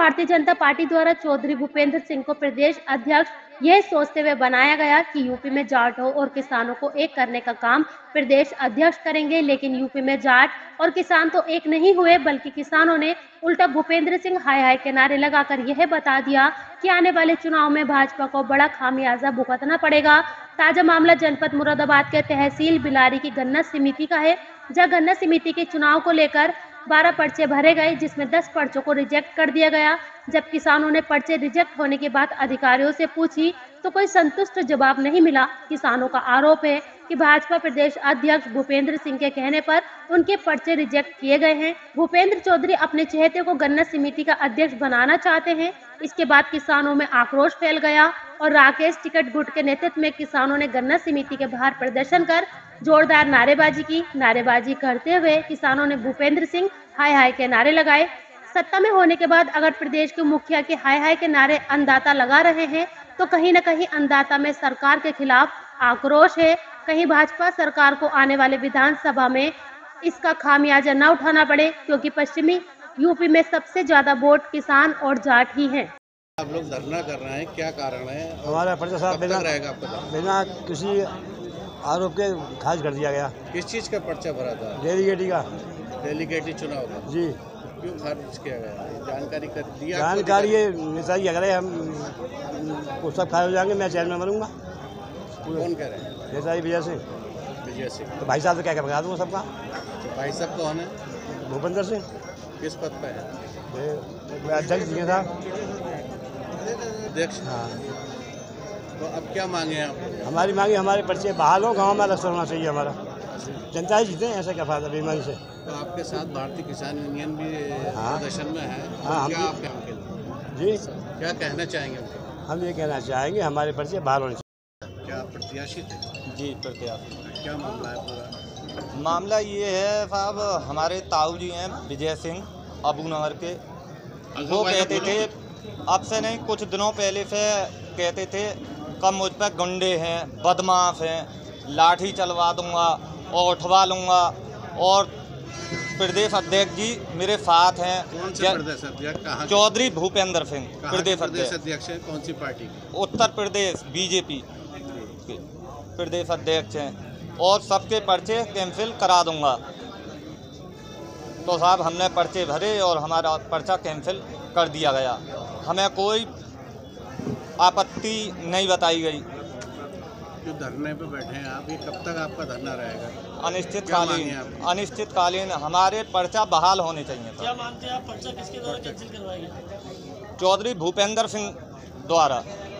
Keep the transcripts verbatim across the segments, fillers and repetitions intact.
Bharatiya Janata party द्वारा चौधरी भूपेंद्र सिंह को प्रदेश अध्यक्ष यह सोचते हुए बनाया गया कि यूपी में जाटों और किसानों को एक करने का काम प्रदेश अध्यक्ष करेंगे, लेकिन यूपी में जाट और किसान तो एक नहीं हुए, बल्कि किसानों ने उल्टा भूपेंद्र सिंह हाय हाय के नारे लगाकर यह बता दिया कि आने वाले चुनाव में भाजपा को बड़ा खामियाजा भुगतना पड़ेगा। ताजा मामला जनपद मुरादाबाद के तहसील बिलारी की गन्ना समिति का है, जहां गन्ना समिति के चुनाव को लेकर बारह पर्चे भरे गए, जिसमें दस पर्चों को रिजेक्ट कर दिया गया। जब किसानों ने पर्चे रिजेक्ट होने के बाद अधिकारियों से पूछी तो कोई संतुष्ट जवाब नहीं मिला। किसानों का आरोप है कि भाजपा प्रदेश अध्यक्ष भूपेंद्र सिंह के कहने पर उनके पर्चे रिजेक्ट किए गए हैं। भूपेंद्र चौधरी अपने चहेते को गन्ना समिति का अध्यक्ष बनाना चाहते हैं। इसके बाद किसानों में आक्रोश फैल गया और राकेश टिकट गुट के नेतृत्व में किसानों ने गन्ना समिति के बाहर प्रदर्शन कर जोरदार नारेबाजी की। नारेबाजी करते हुए किसानों ने भूपेंद्र सिंह हाय हाय के नारे लगाए। सत्ता में होने के बाद अगर प्रदेश के मुखिया के हाय हाय के नारे अन्नदाता लगा रहे हैं, तो कहीं न कहीं अन्नदाता में सरकार के खिलाफ आक्रोश है। कहीं भाजपा सरकार को आने वाले विधानसभा में इसका खामियाजा न उठाना पड़े, क्योंकि पश्चिमी यूपी में सबसे ज्यादा वोट किसान और जाट ही हैं। आप लोग धरना कर रहे हैं, क्या कारण है? हमारा पर्चा साहब बिना रहेगा आपका बिना किसी आरोप के खारिज कर दिया गया। किस चीज का पर्चा भरा था? डेलीगेटी का। डेलीगेटी चुनाव का जी। क्यों खारिज किया गया? जानकारी कर दिया? जानकारी ये नेताजी अगर हम वो सब खारिज हो जाएंगे, मैं चैन में बनूंगा। कौन कह रहे हैं? नेताजी विजय सिंह। विजय सिंह तो भाई साहब से क्या क्या बता दूंगा सबका। तो भाई साहब कौन है? भूपेंद्र सिंह। किस पद पे है? अध्यक्ष जी साहब। अध्यक्ष। हाँ। तो अब क्या मांगे आप? हमारी मांगे हमारे पर्चे बहाल हो, गाँव में अलग होना चाहिए हमारा। जनता ही जीते, ऐसा क्या फायदा बेईमानी से। तो आपके साथ भारतीय किसान यूनियन भी प्रदर्शन में है। हाँ, क्या हम आप क्या जी क्या कहना चाहेंगे? हम ये कहना चाहेंगे हमारे पर्चे बहाल होने चाहिए। क्या प्रत्याशी थे? जी प्रत्याशी। क्या मामला है पूरा? मामला ये है साहब, हमारे ताऊ जी हैं विजय सिंह अबू नगर के, वो कहते थे अब से नहीं कुछ दिनों पहले से कहते थे कब मुझ पर गुंडे हैं, बदमाश हैं, लाठी चलवा दूंगा और उठवा लूँगा, और प्रदेश अध्यक्ष जी मेरे साथ हैं। कौन से प्रदेश अध्यक्ष? कहाँ? चौधरी भूपेंद्र सिंह प्रदेश अध्यक्ष हैं। कौन सी पार्टी? उत्तर प्रदेश बीजेपी के प्रदेश अध्यक्ष हैं, और सबके पर्चे कैंसिल करा दूंगा। तो साहब हमने पर्चे भरे और हमारा पर्चा कैंसिल कर दिया गया। हमें कोई आपत्ति नहीं बताई गई। जो धरने पे बैठे हैं आप, ये कब तक आपका धरना रहेगा? अनिश्चितकालीन अनिश्चितकालीन हमारे पर्चा बहाल होने चाहिए। क्या मानते हैं आप, पर्चा किसके द्वारा कैंसिल करवाएंगे? चौधरी भूपेंद्र सिंह द्वारा।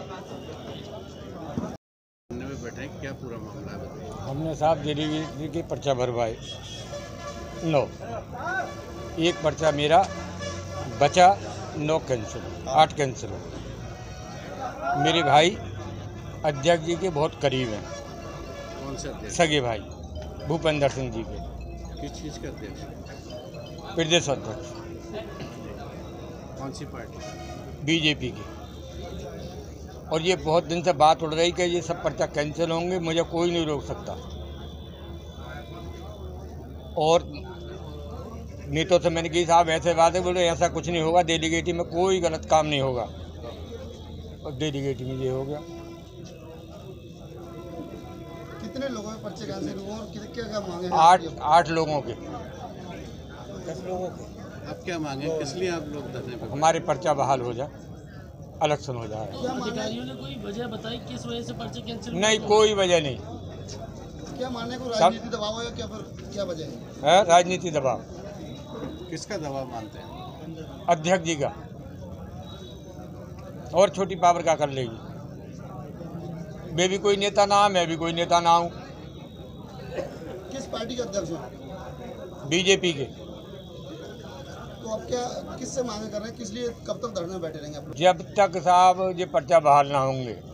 धरने पे बैठे हैं, क्या पूरा मामला है? हमने साहब डेलीगेटी के पर्चा भरवाए नौ, एक पर्चा मेरा बचा, नौ कैंसिल, आठ कैंसिल हो। मेरे भाई अध्यक्ष जी के बहुत करीब हैं। कौन से अध्यक्ष? सगे भाई भूपेंद्र सिंह जी के। किस चीज़ के अध्यक्ष? प्रदेश अध्यक्ष। कौन सी पार्टी? बीजेपी के। और ये बहुत दिन से बात उड़ रही कि ये सब पर्चा कैंसिल होंगे, मुझे कोई नहीं रोक सकता। और नेताओं से मैंने कही साहब ऐसे बात है, बोले ऐसा कुछ नहीं होगा, डेलीगेटी में कोई गलत काम नहीं होगा, और डेलीगेटी में ये हो गया। कितने लोगों के पर्चे कैंसिल हुए और क्या क्या मांगे? आठ आठ लोगों के। दस लोगों के। अब क्या मांगे? किस लिए आप लोग धरने पे? हमारे पर्चा बहाल हो जाए, इलेक्शन हो जाए। अधिकारियों ने कोई वजह बताई किस वजह से पर्चे कैंसिल? नहीं, कोई वजह नहीं। क्या मानने को राजनीति दबाव है, क्या फिर क्या वजह है? है राजनीति दबाव। किसका दबाव मानते हैं? अध्यक्ष जी का। और छोटी पावर का कर लेगी। मैं भी कोई नेता ना, मैं भी कोई नेता ना हूँ। किस पार्टी के अध्यक्ष हैं? बीजेपी के। तो अब क्या किससे मांगे कर रहे हैं, किस लिए, कब तक धरने में बैठे रहेंगे आप लोग? जब तक साहब ये पर्चा बहाल ना होंगे।